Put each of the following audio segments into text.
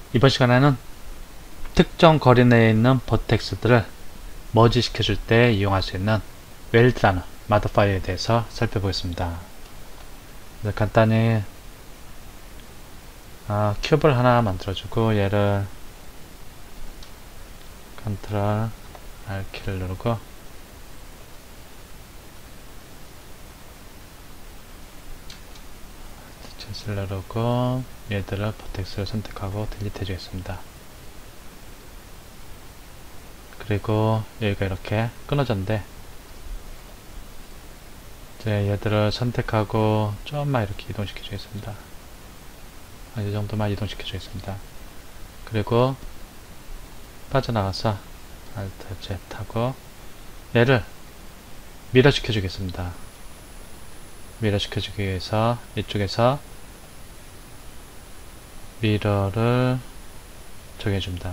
이번 시간에는 특정 거리 내에 있는 버텍스들을 머지 시켜줄 때 이용할 수 있는 웰드라는 마더파이어에 대해서 살펴보겠습니다. 간단히 큐브를 하나 만들어주고 얘를 컨트롤 R키를 누르고 셋을 누르고 얘들을 버텍스를 선택하고 딜리트 해주겠습니다. 그리고 여기가 이렇게 끊어졌는데 이제 얘들을 선택하고 좀만 이렇게 이동시켜 주겠습니다. 이 정도만 이동시켜 주겠습니다. 그리고 빠져나가서 Alt Z 하고 얘를 미러 시켜 주겠습니다. 미러 시켜 주기 위해서 이쪽에서 미러를 정해줍니다.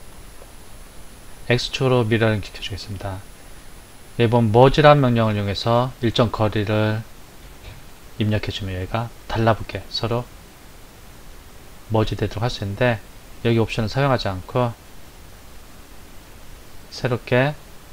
X축으로 미러를 시켜주겠습니다. 이번 머지라는 명령을 이용해서 일정 거리를 입력해주면 얘가 달라붙게 서로 머지 되도록 할 수 있는데 여기 옵션을 사용하지 않고 새롭게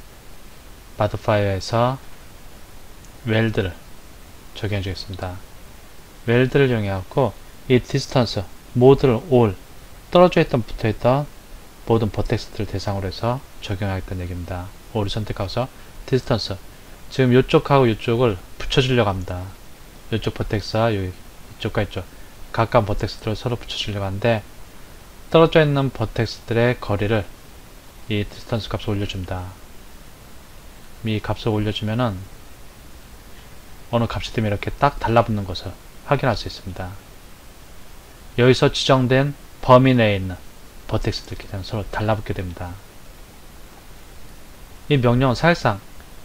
마더파이어에서 웰드를 적용해 주겠습니다. 웰드를 이용해갖고 이 디스턴스 모드를 올 떨어져 있던 붙어있던 모든 버텍스들을 대상으로 해서 적용하겠다는 얘기입니다. 올을 선택하고서 디스턴스 지금 이쪽하고 이쪽을 붙여주려고 합니다. 이쪽 버텍스와 이쪽과 이쪽 가까운 버텍스들을 서로 붙여주려고 하는데 떨어져 있는 버텍스들의 거리를 이 디스턴스 값을 올려줍니다. 이 값을 올려주면은 어느 값이 되면 이렇게 딱 달라붙는 것을 확인할 수 있습니다. 여기서 지정된 범위 내에 있는 버텍스들끼리 서로 달라붙게 됩니다. 이 명령은 사실상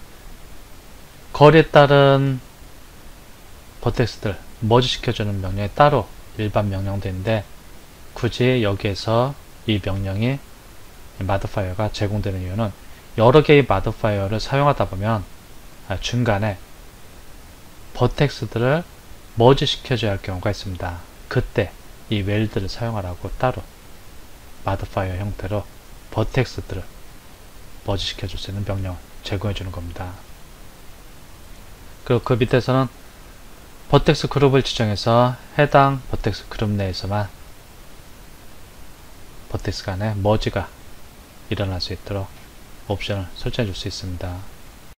거리에 따른 버텍스들 머지 시켜주는 명령이 따로 일반 명령대인데 굳이 여기에서 이 명령이 마더파이어가 제공되는 이유는 여러 개의 마더파이어를 사용하다 보면 중간에 버텍스들을 머지 시켜줘야 할 경우가 있습니다. 그때 이 웰드를 사용하라고 따로 마더파이어 형태로 버텍스들을 머지 시켜줄 수 있는 명령을 제공해 주는 겁니다. 그리고 그 밑에서는 버텍스 그룹을 지정해서 해당 버텍스 그룹 내에서만 버텍스 간의 머지가 일어날 수 있도록 옵션을 설정해 줄 수 있습니다.